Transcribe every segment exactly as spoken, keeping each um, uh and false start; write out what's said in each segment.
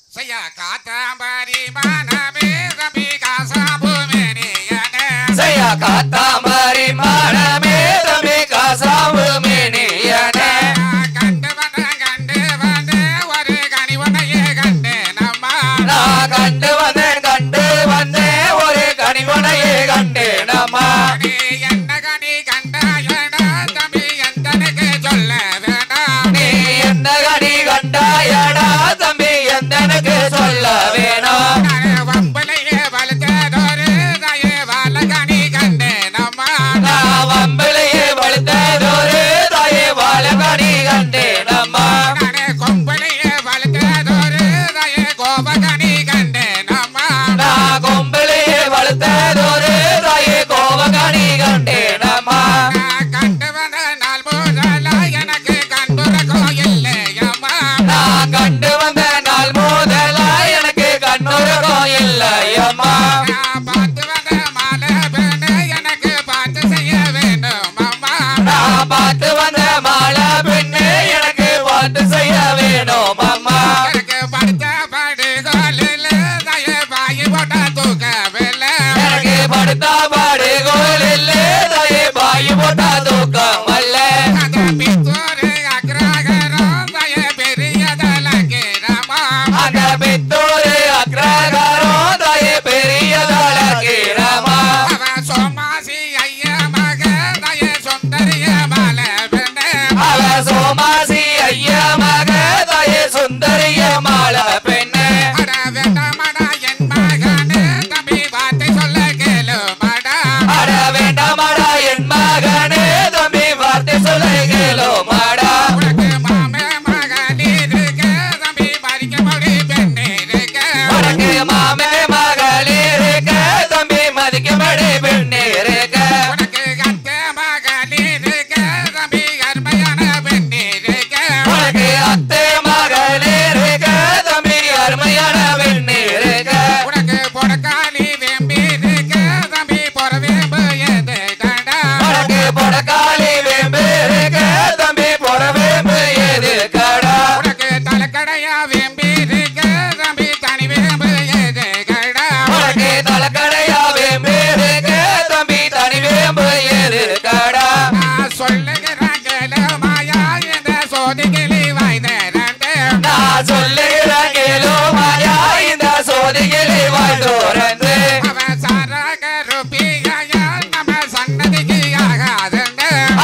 Saya kata beri mana beda sabu meniane. Saya kata beri mana beda sabu meniane. Gande bande gande bande wari gani wana ye gande nama. Na gande bande gande bande wari gani wana ye gande nama. Ni enna gani ganda yana tambi endane ke jolle vena. Ni enna gani ganda yana tambi endane ke jolle vena. Nare vambale ye valte dore daye vala gani gande nama. Na vambale ye valte dore daye vala gani gande nama. Nare kombale ye valte dore daye gova gani gande nama. Na kombale ye valte dore daye gova gani gande nama. கண்டு வந்த நாள் முதலா எனக்கு கண்டுர கோயில்லே அம்மா. நான் கண்டு வந்த நாள் முதலா எனக்கு கண்ணுற கோயில் அம்மா. நான் பார்த்து வந்த மாலை பெண்ணு எனக்கு பார்த்து செய்ய வேண்டும் அம்மா. நான் பார்த்து வந்த மாலை பெண்ணு எனக்கு பார்த்து செய்ய வேணும் அம்மா. எனக்கு படுத்த படுகோலில் தய பாயி போட்ட தூக்கவில்லை. எனக்கு படுத்தா பாடு கோயிலில் தயை பாய் போட்டா தூக்கம் அல்ல. அந்த பித்தூர் அக்ரகரம் தய பெரிய தலகிரமா. அந்த பித்தூர் அக்ரகாரம் தயை பெரிய தலகிரமா. அவன் சோமாசி ஐயா மக தய சுந்தரிய மலை பெண்ணு. அவ சோமாசி ஐயா மக தயை சுந்தரிய மாலை பெண்ணு. அட வேண்டாமடா என் மகனே தம்பி வார்த்தை சொல்ல கேளுமடா. அட வேண்டாமடா என் மகனே தம்பி வார்த்தை சொல்ல கேளுமடா. உனக்கு மாமே மகன் இருக்க தம்பி மறிக்க மொழி பெண் இருக்க. உனக்கு மாமே மகளிர் இருக்க தம்பி மதிக்கும்படி பெண் இருக்க. உனக்கு அத்தை மகன் இருக்க தம்பி அருமையான பெண் இருக்க. உனக்கு அத்தை மகளிர் இருக்க தம்பி அருமையான பெண் இருக்க. உனக்கு பொடக்காளி வேம்பி இருக்க தம்பி பொற வேம்பு எது கடா. உனக்கு பொடக்காளி வேம்பு இருக்க தம்பி பொற வேம்பு எது கடா. உனக்கு தலைக்கடையா வேம்பி இருக்க தம்பி தனி வேம்பு எது கடா. உனக்கு தலைக்கடையா வேம்பு இருக்க தம்பி தனி வேம்பு எது கடா. நான் சொல்லுகிறேன் கேளுமாயா இந்த சோதிகிளி வாய்ந்தேரண்டு. நான் சொல்லுகிற கேளுமாயா இந்த சோதிகளை வாழ்ந்தோரந்து. அவன் சாராக ருப்பியா நம்ம சன்னதிக்கு ஆகாதுண்டு.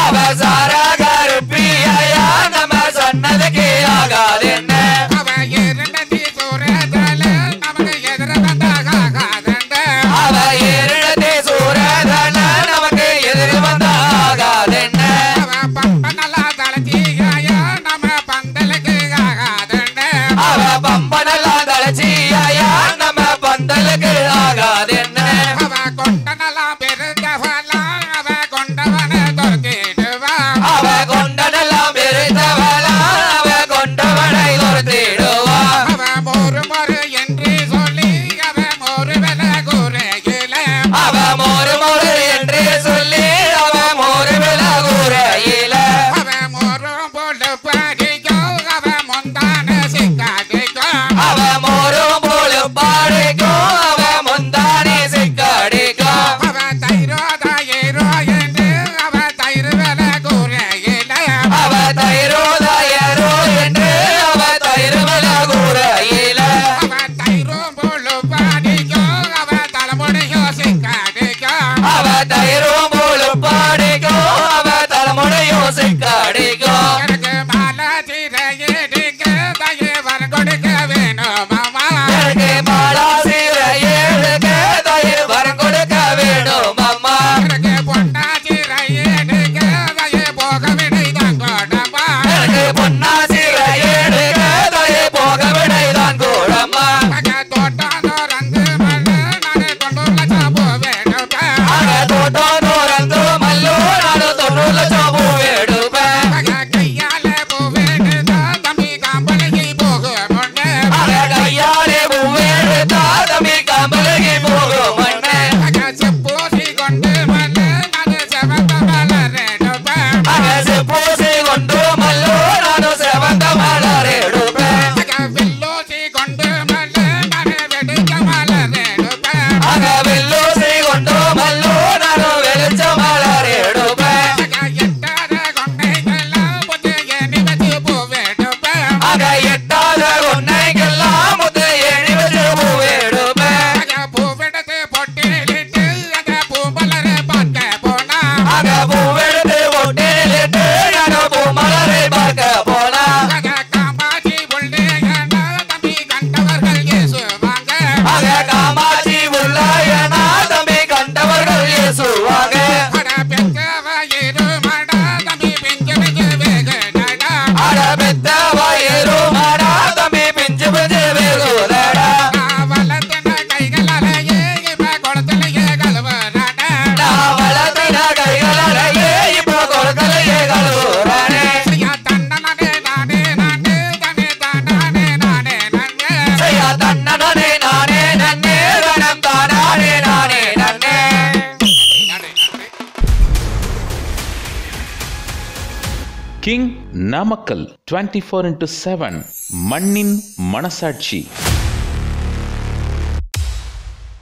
அவசாராக ருப்பியா நம்ம சொன்னதுக்கு ஆகாதென்ன. அவன் இருந்ததி சூரதல நமக்கு எதிர வந்தாகாதுண்டு. அவ இருடத்தை சூரதன நமக்கு எதிர் வந்தாகாதென்ன. அவன் பம்ப நல்லா தளச்சியா நம்ம பந்தலுக்கு ஆகாதுண்டு. அவ பம்பனெல்லாம் தளச்சியா நம்ம பந்தலுக்கு ஆகாதென்ன. அவன் கொண்ட நல்லா பெருந்தவளா அவன் கொண்டவன துரத்திடுவான். அவ கொண்டனெல்லாம் பெருத்தவளா அவ கொண்டவனை ஒருத்திடுவா. அவன் மோரு மோரு என்று சொல்லி அவன் மோரு வெல கூரையில. அவ மோரு மோரு என்று சொல்லி அவ மோரு விலகுறையில. அவன் மோரும் போட்டு படிக்கும் அவன் முந்தான சிக்காடிக்கும். அவ மோரும் போல பாடிக்கும் அவ முந்தானி சிக்கடிக்கும். அவன் தைரோதா ஏரோ என்று அவன் தயிர் வெல கூரையில. அவ தைரோதயரோ என்று அவ தயிர் விலகுறையில. அவன் தைரும் போட்டு படிக்கும் அவன் தலைமுடியும் சிக்காடிக்கும். அவ தைரும் போல பாடிக்கும் அவ தலைமுறையும் சிக்கடிக்கும். எனக்கு மாலை திரையிடிக்க தயை வரம் கொடுக்க வேணும் மாமா. எனக்கு மாலா சீரை ஏழுக்க தயிர் வரம் கொடுக்க வேணும் அம்மா. எனக்கு பொன்னா திரையிடிக்க தயை போக விடைதான் கொடமா. எனக்கு பொன்னா சீரை ஏழுக்க தயிர் போக விடைதான் கூடம்மா. அங்க தோட்டம் தோறந்து மண்ணு நானே தொண்ணூறு லட்சம் போவேடுப்பேன். அங்க தோட்டம் தோறந்து மல்லு நானு தொண்ணூறு லட்சம் பூ எடுப்பேன். அங்க கையால போவேடுதா தம்பி காம்பளைக்கு போக முன்னே. அங்க கையாலே பூ எடுத்தா தம்பி கம்பளுக்கு போகும் மண்ணு. அங்க செப்பூசி கொண்டு மண்ணு நானே செவந்த மலரெடுப்பேன். அங்க செப்பூசி கொண்டு மல்லு நானு செவந்த மலர் எடுப்பேன். அங்க வெள்ளூசி கொண்டு மண்ணு தன்னனே நானே நன்னே கணம் தானே நானே நன்னே. King Namakkal twenty four into seven மண்ணின் மனசாட்சி.